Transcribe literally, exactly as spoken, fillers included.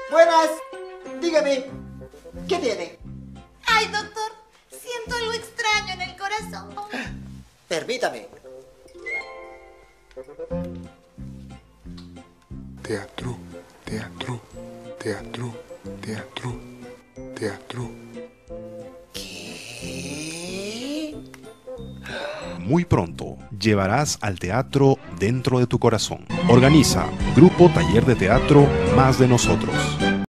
Buenas. Dígame, ¿qué tiene? Ay, doctor, siento algo extraño en el corazón. Permítame. Teatro, teatro, teatro, teatro, teatro. ¿Qué? Muy pronto llevarás al teatro dentro de tu corazón. Organiza Grupo Taller de Teatro Más de Nosotros.